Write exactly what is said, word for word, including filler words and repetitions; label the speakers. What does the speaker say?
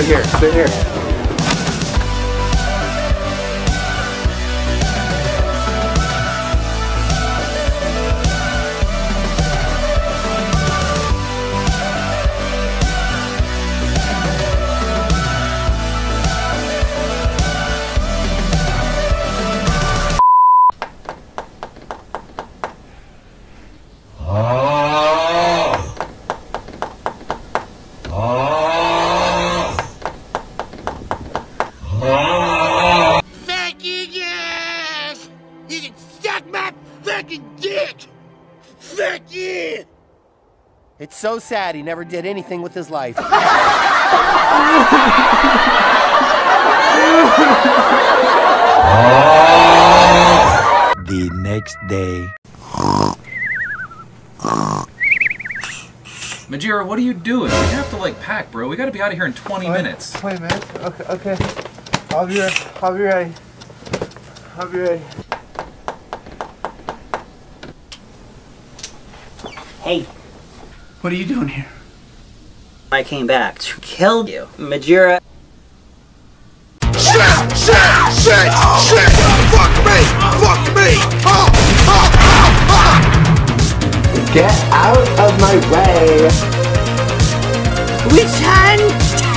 Speaker 1: here, sit here.
Speaker 2: It's so sad he never did anything with his life.
Speaker 3: The next day.
Speaker 4: Majira, what are you doing? We have to like pack, bro. We gotta be out of here in twenty
Speaker 1: Wait,
Speaker 4: minutes.
Speaker 1: Twenty minutes? Okay, okay. I'll be ready. I'll be ready. I'll be ready.
Speaker 5: Hey.
Speaker 1: What are you doing here?
Speaker 5: I came back to kill you. Majira.
Speaker 6: Shit! Shit! Shit! Shit! Fuck me! Fuck me! Oh! Oh! Oh! Oh!
Speaker 2: Get out of my way!
Speaker 5: We can